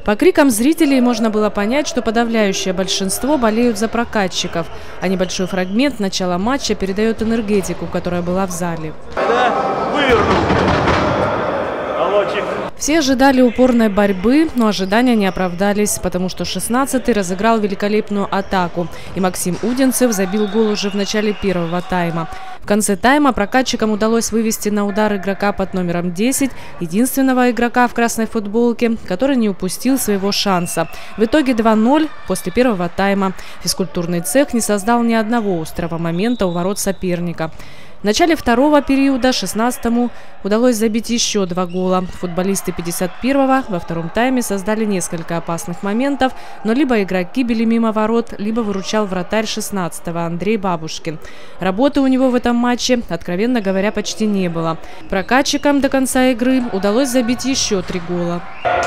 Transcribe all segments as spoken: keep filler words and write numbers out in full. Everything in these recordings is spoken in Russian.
По крикам зрителей можно было понять, что подавляющее большинство болеют за прокатчиков, а небольшой фрагмент начала матча передает энергетику, которая была в зале. Все ожидали упорной борьбы, но ожидания не оправдались, потому что шестнадцатый разыграл великолепную атаку, и Максим Удинцев забил гол уже в начале первого тайма. В конце тайма прокатчикам удалось вывести на удар игрока под номером десять, единственного игрока в красной футболке, который не упустил своего шанса. В итоге два ноль после первого тайма. Физкультурный цех не создал ни одного острого момента у ворот соперника. В начале второго периода шестнадцатому удалось забить еще два гола. Футболисты пятьдесят первого во втором тайме создали несколько опасных моментов, но либо игроки били мимо ворот, либо выручал вратарь шестнадцатого Андрей Бабушкин. Работы у него в этом матче, откровенно говоря, почти не было. Прокатчикам до конца игры удалось забить еще три гола.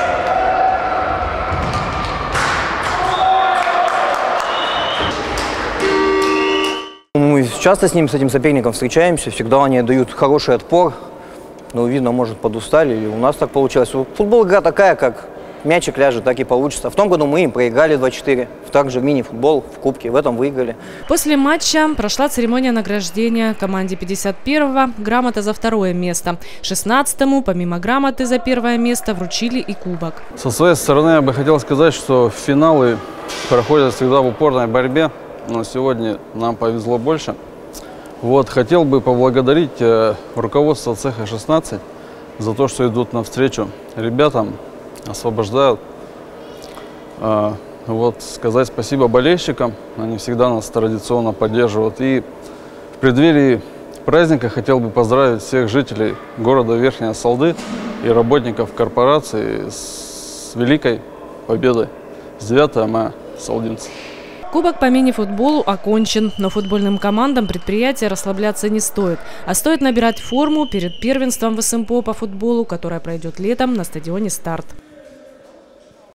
Мы часто с ним, с этим соперником встречаемся, всегда они дают хороший отпор, но видно, может, подустали, или у нас так получилось. Футбол игра такая, как мячик ляжет, так и получится. В том году мы им проиграли два четыре, также мини-футбол в кубке, в этом выиграли. После матча прошла церемония награждения команде пятьдесят первого, грамота за второе место. шестнадцатому, помимо грамоты за первое место, вручили и кубок. Со своей стороны я бы хотел сказать, что финалы проходят всегда в упорной борьбе. Но сегодня нам повезло больше. Вот, хотел бы поблагодарить э, руководство цеха шестнадцать за то, что идут навстречу ребятам, освобождают. Э, вот, сказать спасибо болельщикам, они всегда нас традиционно поддерживают. И в преддверии праздника хотел бы поздравить всех жителей города Верхняя Салды и работников корпорации с великой победой. С девятого мая, салдинцы. Кубок по мини-футболу окончен, но футбольным командам предприятия расслабляться не стоит, а стоит набирать форму перед первенством ВСМПО по футболу, которое пройдет летом на стадионе «Старт».